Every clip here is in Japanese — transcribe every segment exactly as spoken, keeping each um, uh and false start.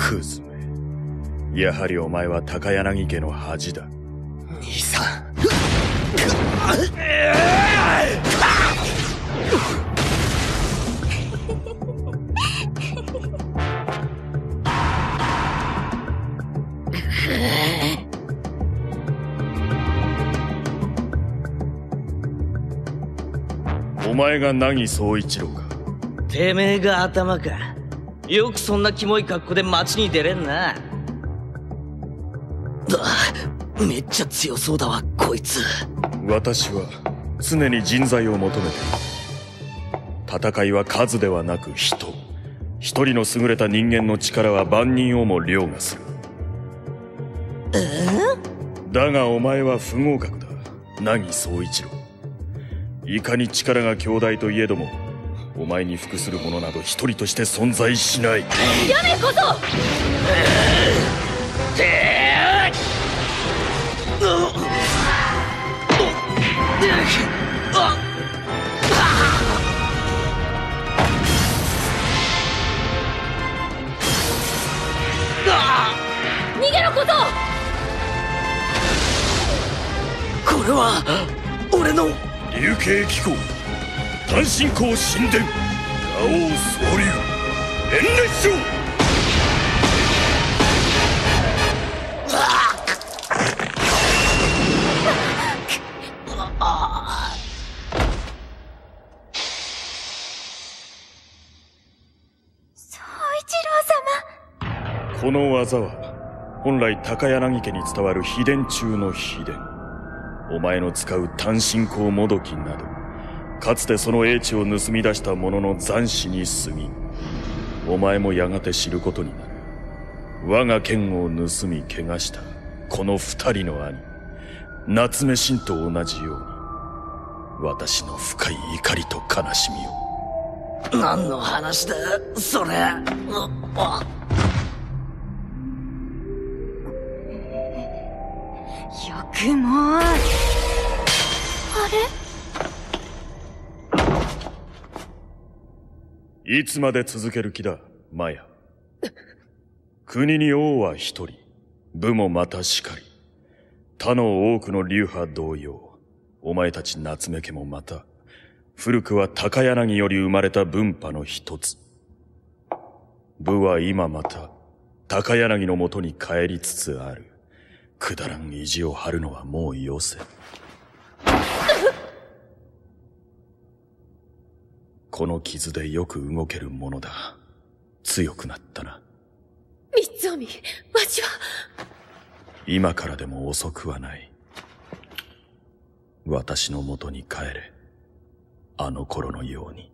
クズめ、やはりお前は高柳家の恥だ。 兄さん。 お前が凪総一郎か。 てめえが頭か。よくそんなキモい格好で街に出れんな。だ、めっちゃ強そうだわこいつ。 私は常に人材を求めている。戦いは数ではなく人。一人の優れた人間の力は万人をも凌駕する。 えー、だがお前は不合格だ、凪総一郎。いかに力が強大といえども、お前に服する者など一人として存在しない。 やめこそ。逃げろこそ。 これは俺の流刑機構単身校神殿魔王総流延熱書。 総一郎様。 この技は本来高柳家に伝わる秘伝中の秘伝。お前の使う単身校もどきなど、かつてその英知を盗み出した者の残滓に過ぎ、お前もやがて知ることになる。我が剣を盗み怪我したこの二人の兄夏目信と同じように、私の深い怒りと悲しみを。 何の話だそれ。あよくも。あれ？いつまで続ける気だ、マヤ。国に王は一人、武もまたしかり。他の多くの流派同様、お前たち夏目家もまた、古くは高柳より生まれた分派の一つ。武は今また、高柳のもとに帰りつつある。くだらん意地を張るのはもうよせ。この傷でよく動けるものだ。強くなったな。 三つおみ、わしは。 今からでも遅くはない。私のもとに帰れ。あの頃のように。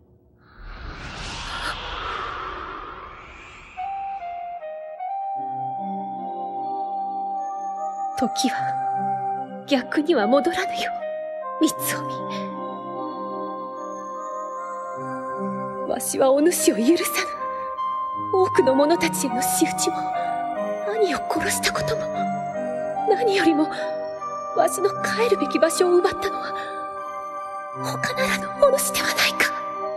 時は逆には戻らぬよ、三つおみ。わしはお主を許さぬ。多くの者たちへの仕打ちも、兄を殺したことも、何よりもわしの帰るべき場所を奪ったのは他ならぬお主ではないか。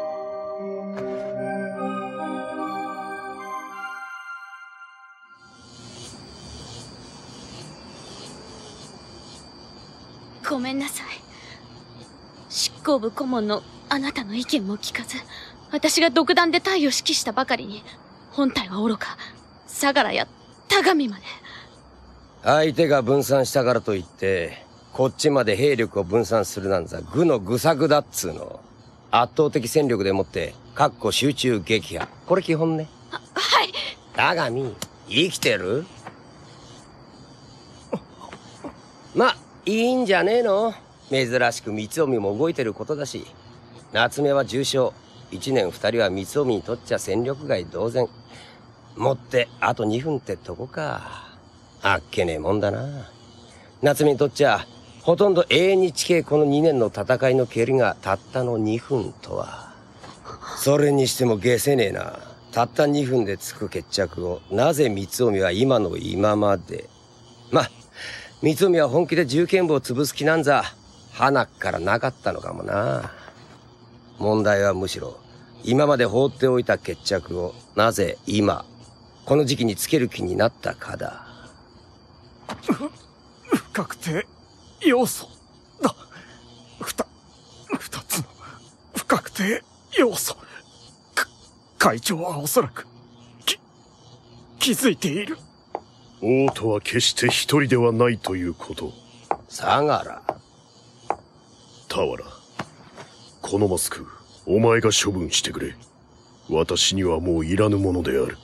ごめんなさい。執行部顧問のあなたの意見も聞かず、私が独断で隊を指揮したばかりに、本体は愚か、相良や田上まで。 相手が分散したからといって、こっちまで兵力を分散するなんざ愚の愚策だっつうの。圧倒的戦力でもって、かっこ集中撃破。これ基本ね。 は、はい。 田上、生きてる？ま、いいんじゃねえの？珍しく三つおみも動いてることだし。夏目は重傷。一年二人は三つおみにとっちゃ戦力外同然。もってあと二分ってとこか。あっけねえもんだな。夏目にとっちゃほとんど永遠に地形この二年の戦いの蹴りがたったの二分とは。それにしても下せねえな。たった二分でつく決着をなぜ三つおみは今の今まで。ま、三つおみは本気で銃剣部を潰す気なんざ花っからなかったのかもな。問題はむしろ今まで放っておいた決着をなぜ今この時期につける気になったかだ。 不確定要素だ。ふた、二つの不確定要素。か、会長はおそらく、き、気づいている。 王都は決して一人ではないということ。 相良。 俵、このマスク、お前が処分してくれ。私にはもういらぬものである。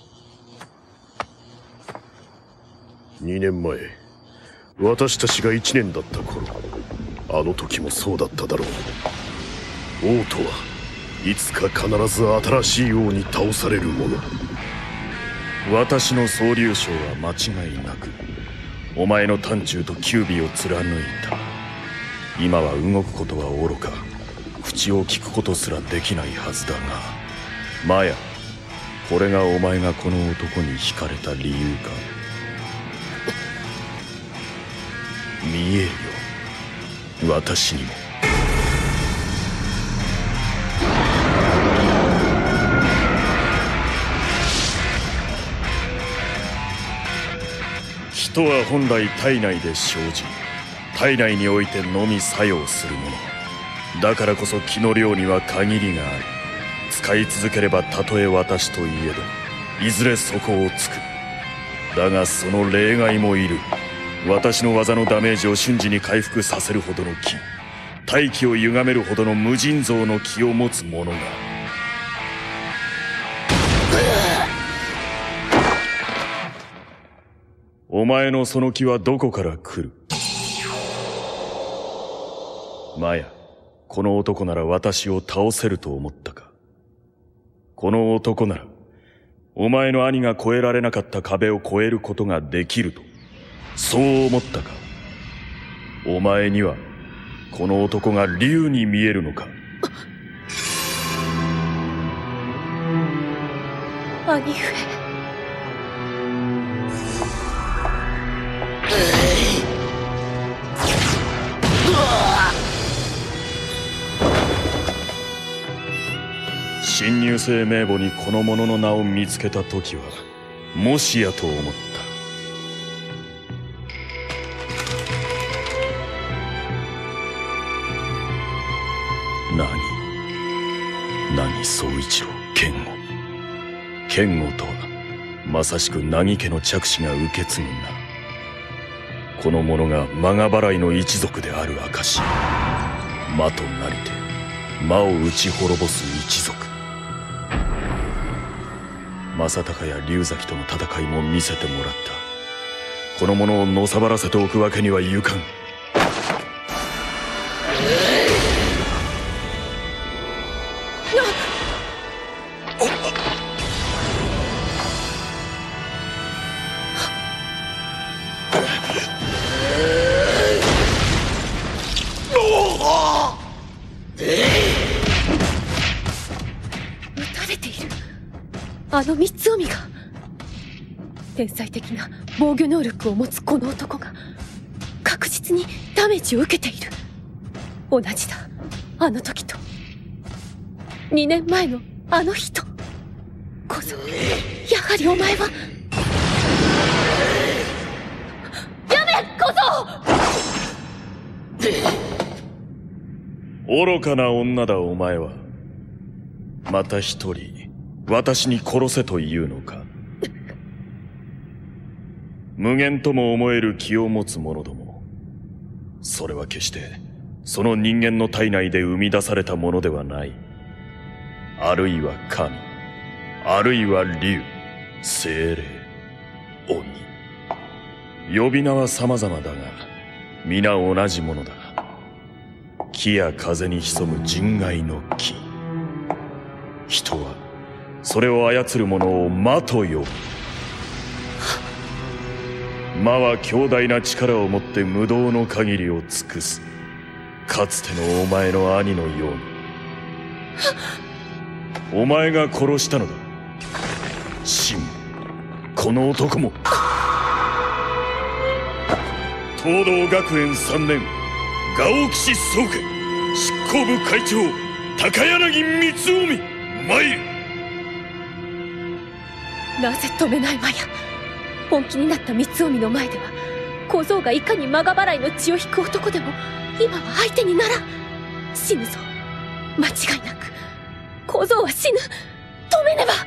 二年前、私たちが一年だった頃、あの時もそうだっただろう。王都はいつか必ず新しい王に倒されるもの。 私の総流将は間違いなくお前の短中と九尾を貫いた。今は動くことは愚か、口を聞くことすらできないはずだが、マヤ、これがお前がこの男に惹かれた理由か。見えよ、私にも。人は本来体内で生じ、体内においてのみ作用するものだからこそ気の量には限りがある。使い続ければたとえ私といえどいずれ底をつく。だがその例外もいる。私の技のダメージを瞬時に回復させるほどの気、大気を歪めるほどの無尽蔵の気を持つ者が。お前のその気はどこから来る？マヤ、この男なら私を倒せると思ったか？この男ならお前の兄が越えられなかった壁を越えることができると、そう思ったか？お前にはこの男が竜に見えるのか？ 兄上。 新入生名簿にこの者の名を見つけた時はもしやと思った。何何宗一郎剣吾。剣吾とはまさしく凪家の嫡子が受け継ぐんだ。この者が魔が払いの一族である証。魔となりて魔を打ち滅ぼす一族。正隆や龍崎との戦いも見せてもらった。この者をのさばらせておくわけにはいかん。 あの三つ臣が。天才的な防御能力を持つこの男が確実にダメージを受けている。同じだ、あの時と。二年前のあの日と。小僧、やはりお前は。やめ、小僧。 愚かな女だお前は。また一人私に殺せというのか。無限とも思える気を持つ者ども、それは決してその人間の体内で生み出されたものではない。あるいは神、あるいは竜、精霊、鬼。呼び名は様々だが皆同じものだ。木や風に潜む人外の木。人はそれを操る者を魔と呼ぶ。魔は強大な力を持って無道の限りを尽くす。かつてのお前の兄のように。お前が殺したのだ。シン、この男も。東道学園さんねん、ガオキシ宗家執行部会長高柳光臣参る。 なぜ止めないまや。本気になった三つ臣の前では小僧がいかに魔が払いの血を引く男でも今は相手にならん。死ぬぞ、間違いなく。小僧は死ぬ。止めねば。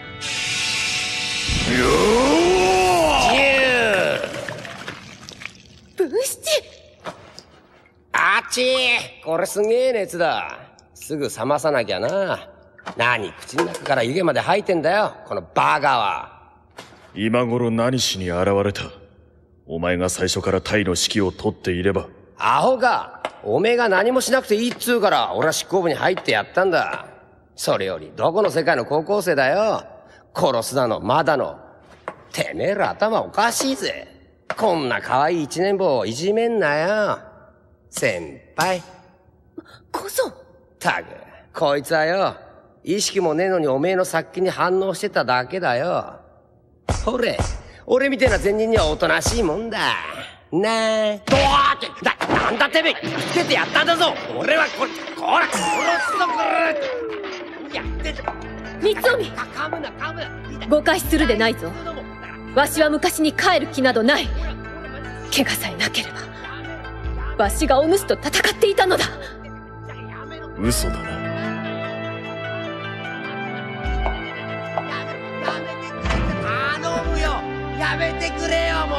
文七。 あっちー、これすげえ熱だ。すぐ冷まさなきゃな。何口の中から湯気まで吐いてんだよ、このバカは。 今頃何しに現れた。お前が最初からタイの指揮を取っていれば。 アホか。おめえが何もしなくていいっつうから俺は執行部に入ってやったんだ。それよりどこの世界の高校生だよ。殺すだのまだの。てめえら頭おかしいぜ。こんな可愛い一年坊をいじめんなよ。先輩。 小僧。 たく、こいつはよ、意識もねえのにおめえの殺気に反応してただけだよ。ほれ、俺みてえな善人にはおとなしいもんだ。なあ。ドワーって、な、なんだてめえ、生きててやったんだぞ。俺はこれ、こら、殺すぞ、これ。やってた。 三つ臣。 噛むな、噛むな。 誤解するでないぞ。わしは昔に帰る気などない。怪我さえなければわしがお主と戦っていたのだ。 嘘だな。 頼むよ、やめてくれよ、もう。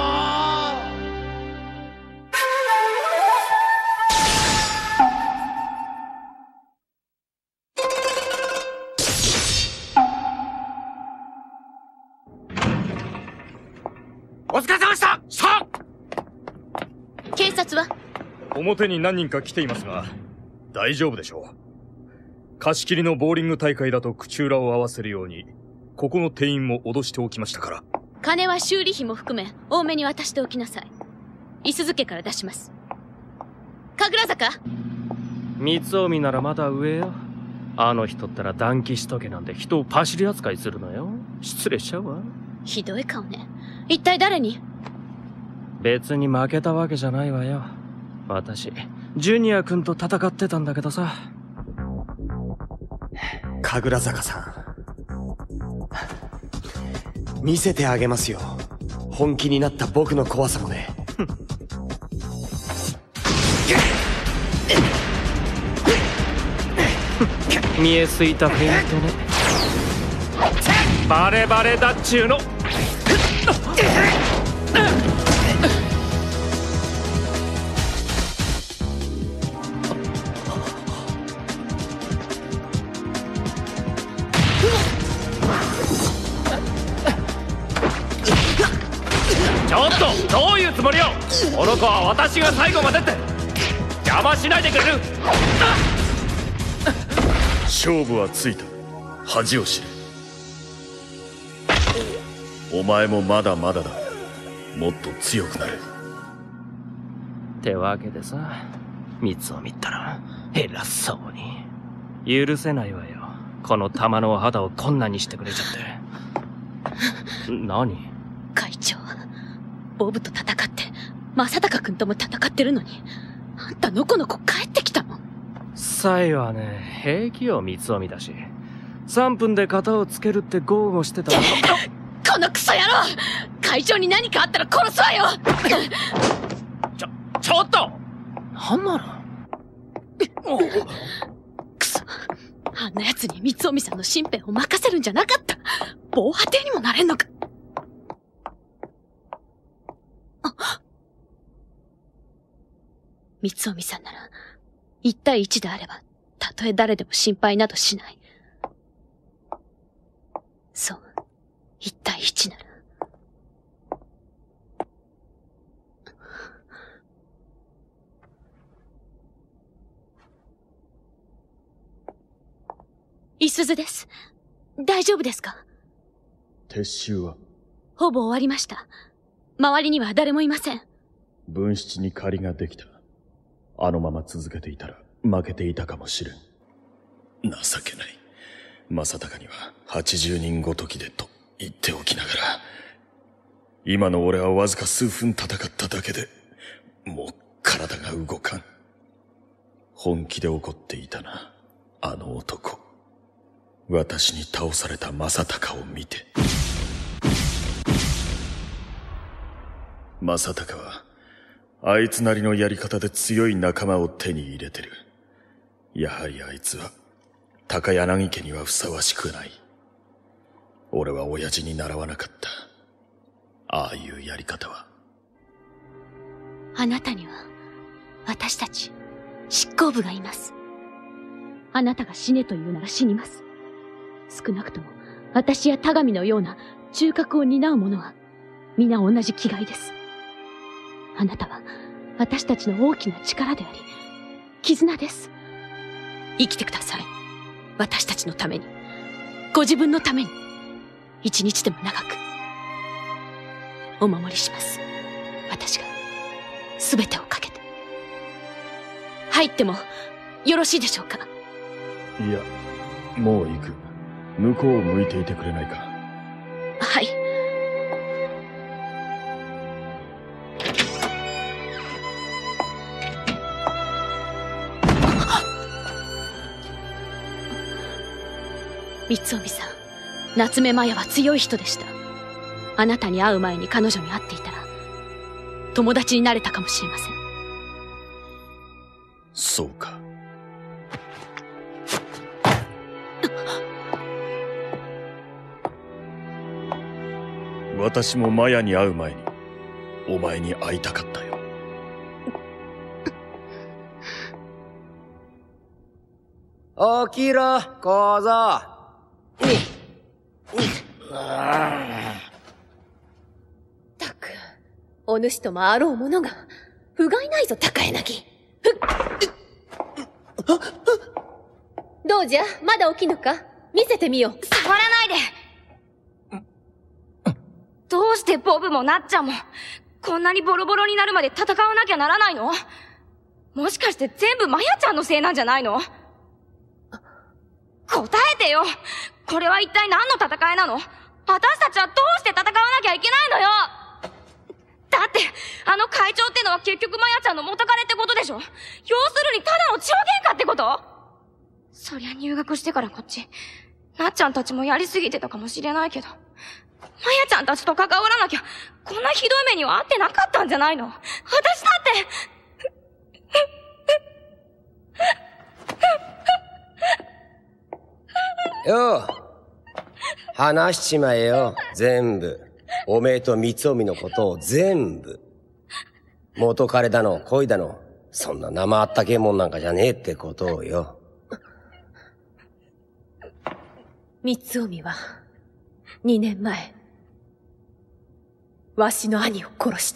お疲れ様でした。さあ、 警察は？ 表に何人か来ていますが大丈夫でしょう。貸し切りのボーリング大会だと口裏を合わせるようにここの店員も脅しておきましたから。 金は修理費も含め多めに渡しておきなさい。五十鈴家から出します。神楽坂。 三つ臣ならまだ上よ。あの人ったら断気しとけなんて人をパシリ扱いするのよ。失礼しちゃうわ。 ひどい顔ね。一体誰に？ 別に負けたわけじゃないわよ。私ジュニア君と戦ってたんだけどさ。 神楽坂さん、見せてあげますよ、本気になった僕の怖さもね。 見えすいたフェイントね。バレバレだっちゅうの。ちょっとどういうつもりよ。この子は私が最後までって。邪魔しないでくれる。 勝負はついた。恥を知れ。お前もまだまだだ。もっと強くなれ。 ってわけでさ、三つを見たら偉そうに。許せないわよ、この玉の肌をこんなにしてくれちゃって。何？ 会長、ボブと戦って正隆君とも戦ってるのに、あんたのこのこ帰ってきたの？ サイはね、平気よ、三つを見だし。さんぷんで型をつけるって豪語してたの。 このクソ野郎！会長に何かあったら殺すわよ！ ちょ、ちょっと！なんなの？ くそ。あんな奴に三つ臣さんの身辺を任せるんじゃなかった。防波堤にもなれんのか。あ、三つ臣さんなら、一対一であれば、たとえ誰でも心配などしない。そう。一対一なら。いすずです。大丈夫ですか？ 撤収は？ ほぼ終わりました。周りには誰もいません。 文七に借りができた。あのまま続けていたら負けていたかもしれん。情けない。正隆には八十人ごときでと言っておきながら、今の俺はわずか数分戦っただけでもう体が動かん。本気で怒っていたな、あの男。私に倒された正隆を見て。 正隆は、あいつなりのやり方で強い仲間を手に入れてる。やはりあいつは、高柳家にはふさわしくない。俺は親父に習わなかった。ああいうやり方は。 あなたには、私たち、執行部がいます。あなたが死ねと言うなら死にます。少なくとも、私や田上のような中核を担う者は、皆同じ気概です。あなたは、私たちの大きな力であり、絆です。生きてください。私たちのために。ご自分のために。一日でも長く。お守りします。私が、すべてをかけて。入っても、よろしいでしょうか？ いや、もう行く。向こうを向いていてくれないか。 はい。三帯さん、夏目麻也は強い人でした。あなたに会う前に彼女に会っていたら、友達になれたかもしれません。 そうか。私もマヤに会う前に、お前に会いたかったよ。 起きろ、小僧。 たく、お主ともあろうものが、不甲斐ないぞ、高柳。どうじゃ、まだ起きぬか？見せてみよう。 触らないで。どうしてボブもなっちゃんも、こんなにボロボロになるまで戦わなきゃならないの？もしかして全部マヤちゃんのせいなんじゃないの？答えてよ！これは一体何の戦いなの？私たちはどうして戦わなきゃいけないのよ！だって、あの会長ってのは結局マヤちゃんの元彼ってことでしょ？要するにただの血の喧嘩ってこと？そりゃ入学してからこっち、なっちゃんたちもやりすぎてたかもしれないけど、マヤちゃんたちと関わらなきゃ、こんなひどい目には遭ってなかったんじゃないの？私だってよう、話しちまえよ、全部。おめえと三帯のことを全部。元彼だの、恋だの、そんな生あったけえもんなんかじゃねえってことをよ。 三帯は、二年前、わしの兄を殺した。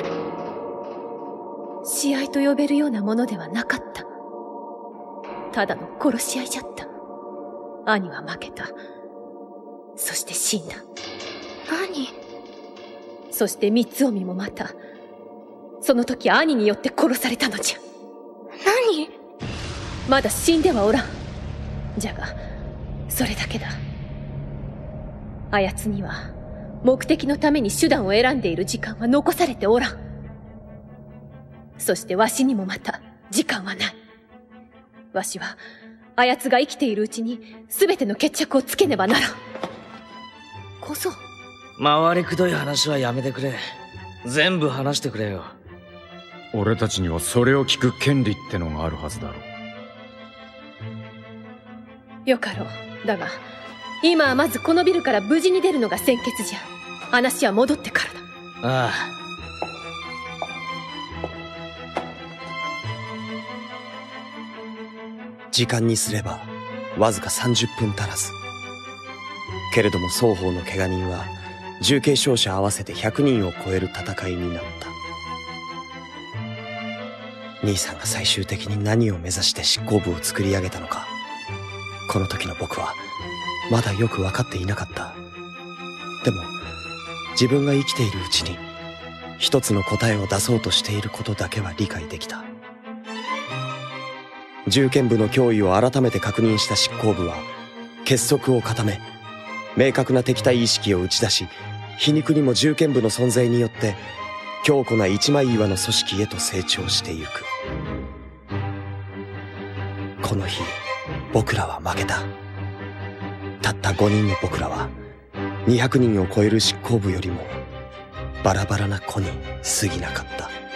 試合と呼べるようなものではなかった。ただの殺し合いじゃった。兄は負けた。そして死んだ。 何？ そして三帯もまた、その時兄によって殺されたのじゃ。 何？ まだ死んではおらん。じゃが、それだけだ。あやつには、目的のために手段を選んでいる時間は残されておらん。そしてわしにもまた、時間はない。わしは、あやつが生きているうちに、すべての決着をつけねばならん。こそ。 回りくどい話はやめてくれ。全部話してくれよ。 俺たちにはそれを聞く権利ってのがあるはずだろう。 よかろう。だが、今はまずこのビルから無事に出るのが先決じゃ。話は戻ってからだ。 ああ。 時間にすればわずかさんじゅっぷん足らず。けれども双方の怪我人は重軽傷者合わせてひゃくにんを超える戦いになった。兄さんが最終的に何を目指して執行部を作り上げたのか、この時の僕はまだよく分かっていなかった。でも自分が生きているうちに一つの答えを出そうとしていることだけは理解できた。銃剣部の脅威を改めて確認した執行部は結束を固め、明確な敵対意識を打ち出し、皮肉にも銃剣部の存在によって強固な一枚岩の組織へと成長してゆく。この日僕らは負けた。たったごにんの僕らはにひゃくにんを超える執行部よりもバラバラな子に過ぎなかった。